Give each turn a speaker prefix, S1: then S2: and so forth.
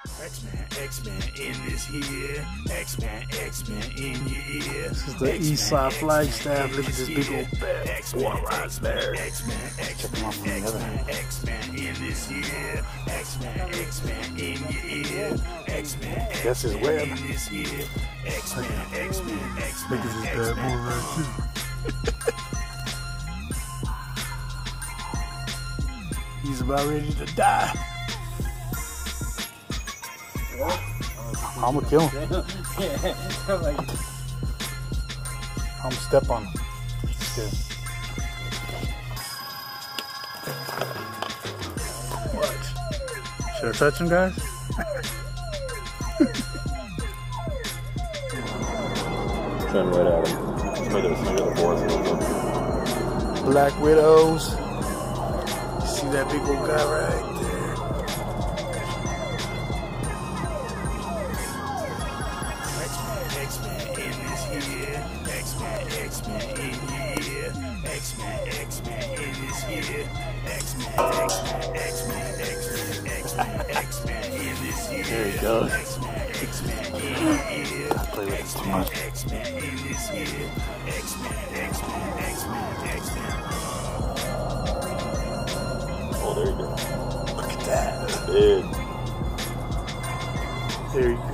S1: X-Men in this here. X-Men in your ear.
S2: This is the Eastside Flagstaff. Look at this big old bed. One right there.
S1: Check them out from the other hand. X-Men in this here. X-Men in your ear. X-Men.
S2: That's his web.
S1: In this here. X-Men.
S2: Look at this bad boy right too. He's about ready to die. I'm gonna kill him. I'm gonna step on him. What? Should I touch him, guys?
S3: Turn right at him. Maybe the boards a little bit.
S2: Black Widows. See that big old guy right there?
S1: X-Men in this here. X-Men in your ear. X-Men in this here. X-Men in this here.
S2: There he goes.
S1: X-Men in your ear.
S2: I play with this too much.
S1: X-Men in this here. X-Men.
S3: Oh, there you go.
S2: Look at that.
S3: Big.
S2: There you go.